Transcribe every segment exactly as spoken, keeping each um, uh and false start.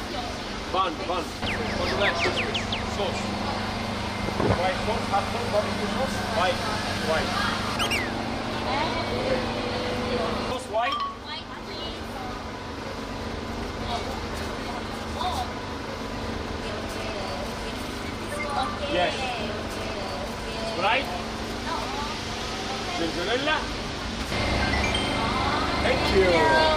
Bun, bun. On the left, sauce. White sauce, hot sauce, barbecue sauce. White, white. Sauce white. Yes. Right? Mozzarella. Thank you.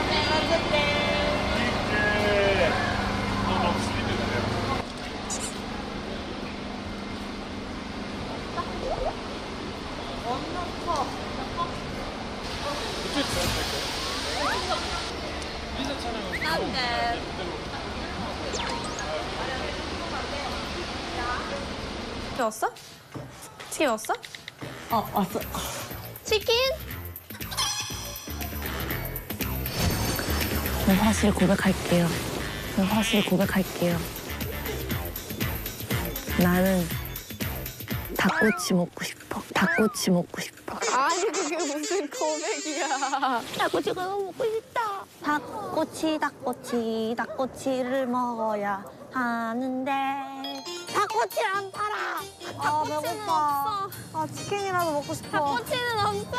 치킨 왔어? 치킨 왔어? 어, 왔어. 치킨? 저 사실 고백할게요. 저 사실 고백할게요. 나는 닭꼬치 먹고 싶어. 닭꼬치 먹고 싶어. 아니 그게 무슨 고백이야. 닭꼬치가 너무 먹고 싶다. 닭꼬치, 닭꼬치, 닭꼬치를 먹어야 하는데 닭꼬치를 안 팔아. 아, 배고파. 아, 치킨이라도 먹고 싶어. 닭꼬치는 없어.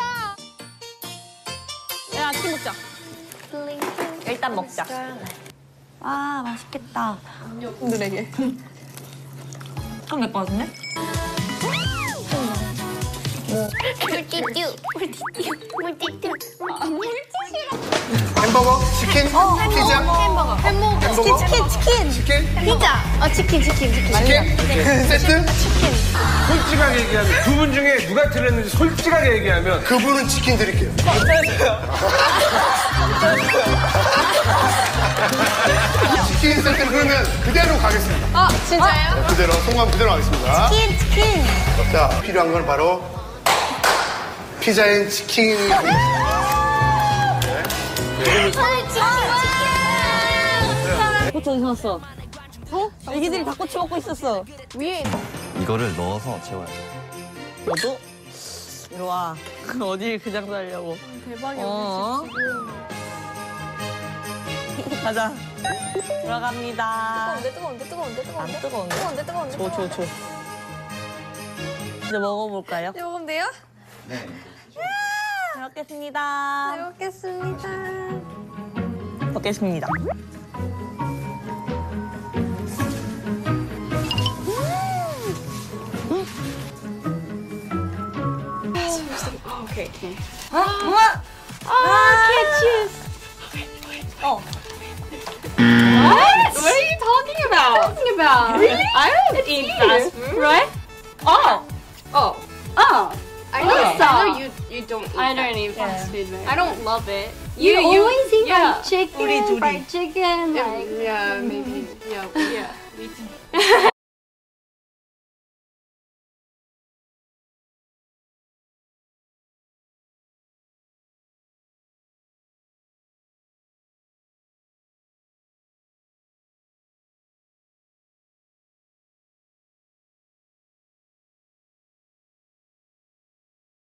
야, 치킨 먹자. 일단 먹자. 아, 맛있겠다. 누구에게? 좀 될 것 같은데? 물티슈, 물티슈, 물티슈. 아, 물티슈. 햄버거? 치킨? 피자? 햄버거. 햄버거. 치킨, 치킨, 치킨. 치킨? 피자. 아, 치킨, 치킨, 치킨. 치킨? 세트? 치킨. 솔직하게 얘기하면 두 분 중에 누가 틀렸는지 솔직하게 얘기하면 그분은 치킨 드릴게요. 치킨 세트 그러면 그대로 가겠습니다. 아, 진짜요? 네, 그대로, 송감 그대로 가겠습니다. 치킨, 치킨. 자, 필요한 건 바로 피자엔 치킨. 닭꼬치 어디서 났어? 어? 애기들이 닭꼬치 먹고 있었어. 위에. 이거를 넣어서 재워야 돼. 너도? 이리 와. 어딜 그냥 살려고. 대박이야. 어? 가자. 들어갑니다. 뜨거운데, 뜨거운데, 뜨거운데, 뜨거운데. 안 뜨거운데? 뜨거운데, 뜨거운데. 줘, 줘, 줘. 이제 먹어볼까요? 이거 먹으면 돼요? 잘 먹겠습니다. 잘 먹겠습니다. 먹겠습니다. 오케이, 오케이. 엄마! 아, 캐치스. 어. What? What are you talking about? Talking about? Really? I don't eat fast food. Right? 어! Oh. Oh. I know. Oh. I know you. You don't. Eat I don't eat fast Yeah. food. I don't love it. You, always eat yeah. fried chicken, 우리 둘이. fried chicken, Yeah, like yeah, maybe. Yeah, yeah. me too.